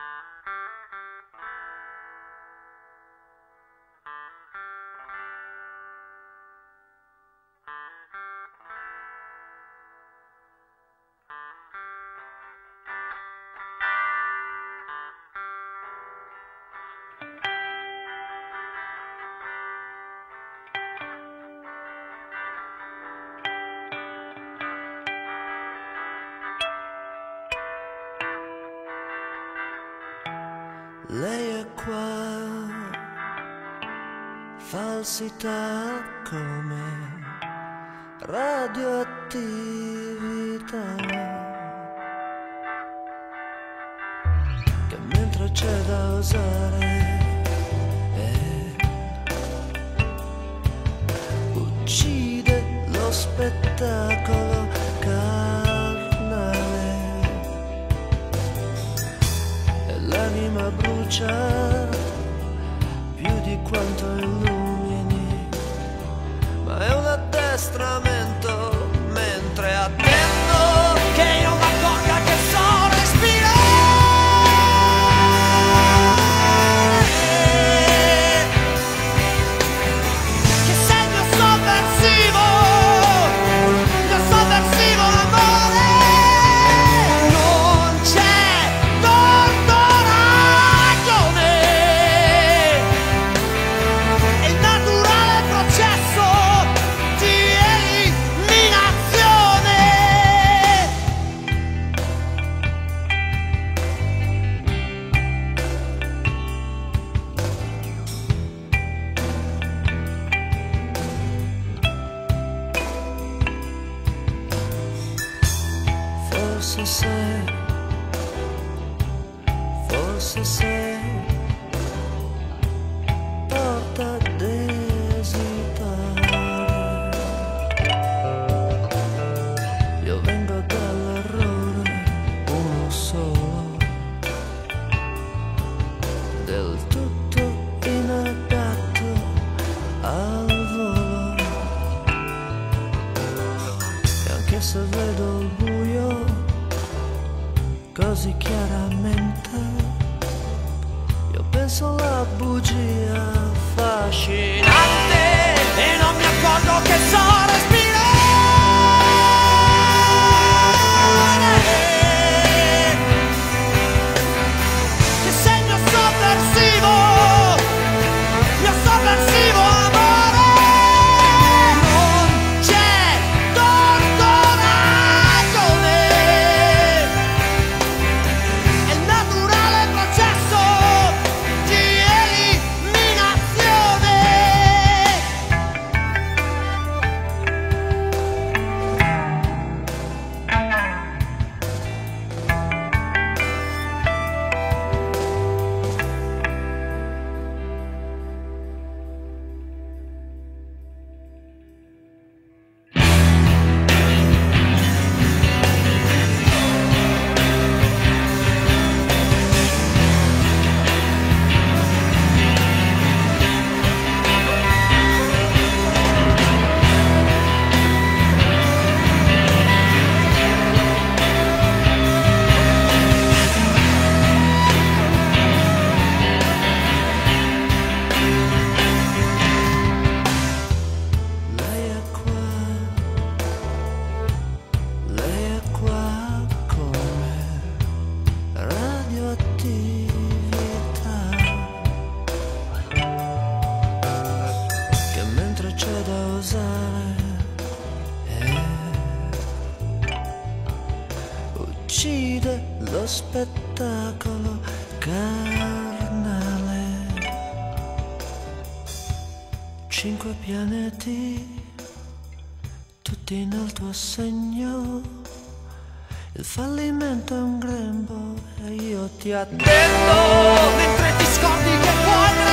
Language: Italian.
Lei è qua, falsità come radioattività, che mentre c'è da usare uccide lo spettacolo carnale e l'anima brucia più di quanto illumini, ma è un addestramento mentre attendo che io m'accorga che so respirare, che sei il mio sovversivo amore. Non c'è torto ragione, è il naturale processo di eliminazione. Forse sei porta ad esitare. Io vengo dall'errore, uno solo, del tutto inadatto al volo. E anche se vedo il buio così chiaramente, io penso alla bugia affascinante e non mi accorgo che so respirare, che sei il mio sovversivo amore. Non c'è torto ragione, è il naturale processo di eliminazione. Lei è qua come radioattività, che mentre c'è da usare uccide lo spettacolo carnale. 5 pianeti, tutti nel tuo segno, il fallimento è un grembo e io ti attendo mentre ti scordi che puoi